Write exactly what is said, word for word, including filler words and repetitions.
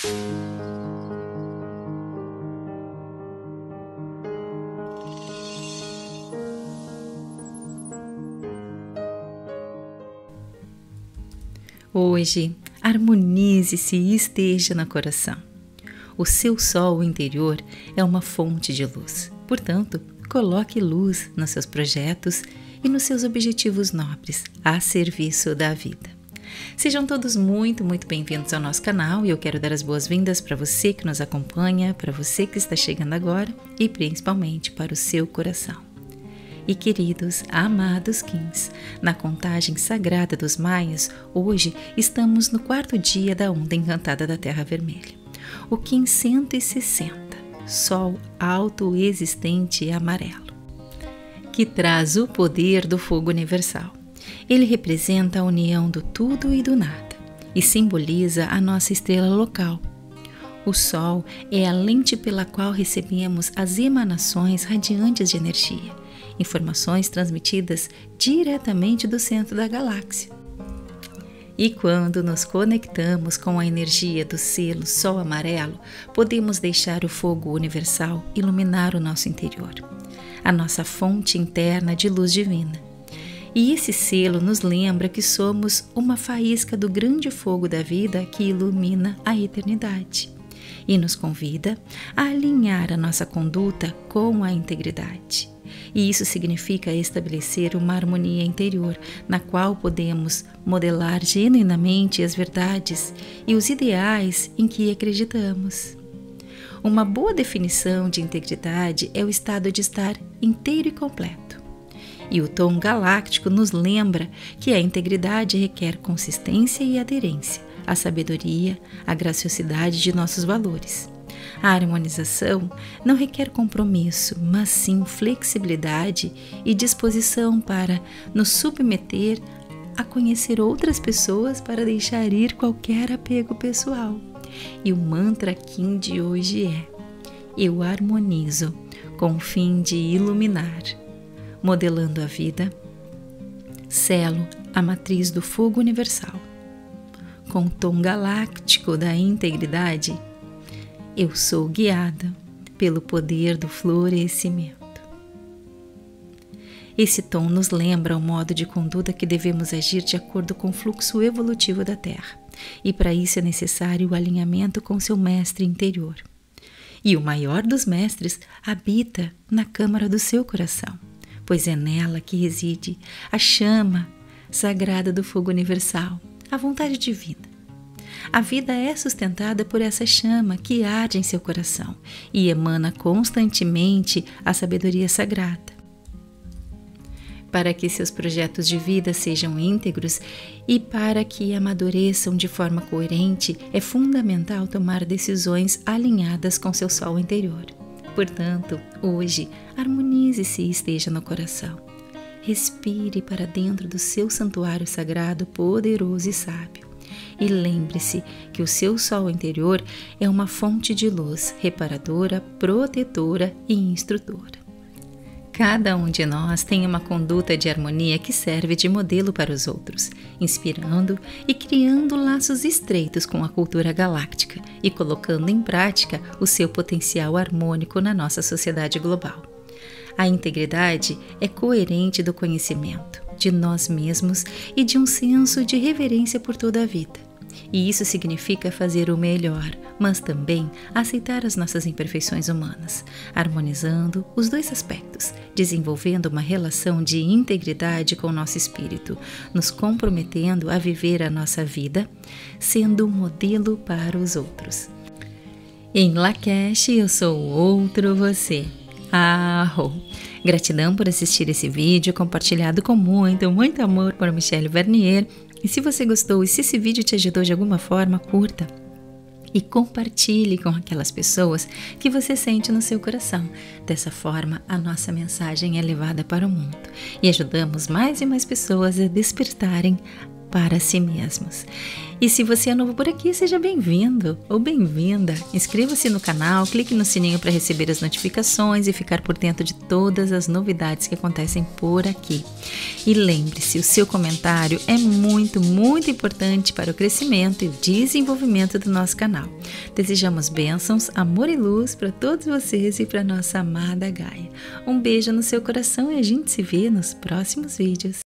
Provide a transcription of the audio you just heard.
Hoje, harmonize-se e esteja no coração. O seu sol interior é uma fonte de luz. Portanto, coloque luz nos seus projetos e nos seus objetivos nobres a serviço da vida. Sejam todos muito, muito bem-vindos ao nosso canal e eu quero dar as boas-vindas para você que nos acompanha, para você que está chegando agora e principalmente para o seu coração. E queridos, amados Quins, na contagem sagrada dos Maias, hoje estamos no quarto dia da onda encantada da Terra Vermelha. O Quim cento e sessenta, Sol autoexistente e amarelo, que traz o poder do fogo universal. Ele representa a união do tudo e do nada e simboliza a nossa estrela local. O Sol é a lente pela qual recebemos as emanações radiantes de energia, informações transmitidas diretamente do centro da galáxia. E quando nos conectamos com a energia do selo Sol Amarelo, podemos deixar o fogo universal iluminar o nosso interior, a nossa fonte interna de luz divina. E esse selo nos lembra que somos uma faísca do grande fogo da vida que ilumina a eternidade e nos convida a alinhar a nossa conduta com a integridade. E isso significa estabelecer uma harmonia interior, na qual podemos modelar genuinamente as verdades e os ideais em que acreditamos. Uma boa definição de integridade é o estado de estar inteiro e completo. E o tom galáctico nos lembra que a integridade requer consistência e aderência, a sabedoria, a graciosidade de nossos valores. A harmonização não requer compromisso, mas sim flexibilidade e disposição para nos submeter a conhecer outras pessoas para deixar ir qualquer apego pessoal. E o mantra Quim de hoje é: eu harmonizo com o fim de iluminar. Modelando a vida, selo a matriz do fogo universal. Com o tom galáctico da integridade, eu sou guiada pelo poder do florescimento. Esse tom nos lembra o modo de conduta que devemos agir de acordo com o fluxo evolutivo da Terra, e para isso é necessário o alinhamento com seu mestre interior. E o maior dos mestres habita na câmara do seu coração, pois é nela que reside a chama sagrada do fogo universal, a vontade divina. A vida é sustentada por essa chama que arde em seu coração e emana constantemente a sabedoria sagrada. Para que seus projetos de vida sejam íntegros e para que amadureçam de forma coerente, é fundamental tomar decisões alinhadas com seu sol interior. Portanto, hoje, harmonize-se e esteja no coração. Respire para dentro do seu santuário sagrado, poderoso e sábio. E lembre-se que o seu sol interior é uma fonte de luz reparadora, protetora e instrutora. Cada um de nós tem uma conduta de harmonia que serve de modelo para os outros, inspirando e criando laços estreitos com a cultura galáctica e colocando em prática o seu potencial harmônico na nossa sociedade global. A integridade é coerente do conhecimento, de nós mesmos e de um senso de reverência por toda a vida. E isso significa fazer o melhor, mas também aceitar as nossas imperfeições humanas, harmonizando os dois aspectos, desenvolvendo uma relação de integridade com o nosso espírito, nos comprometendo a viver a nossa vida, sendo um modelo para os outros. Em Lakesh, eu sou o outro você. Arro! Gratidão por assistir esse vídeo, compartilhado com muito, muito amor por Michelle Vernier. E se você gostou e se esse vídeo te ajudou de alguma forma, curta e compartilhe com aquelas pessoas que você sente no seu coração. Dessa forma, a nossa mensagem é levada para o mundo e ajudamos mais e mais pessoas a despertarem para si mesmos. E se você é novo por aqui, seja bem-vindo ou bem-vinda. Inscreva-se no canal, clique no sininho para receber as notificações e ficar por dentro de todas as novidades que acontecem por aqui. E lembre-se, o seu comentário é muito, muito importante para o crescimento e desenvolvimento do nosso canal. Desejamos bênçãos, amor e luz para todos vocês e para nossa amada Gaia. Um beijo no seu coração e a gente se vê nos próximos vídeos.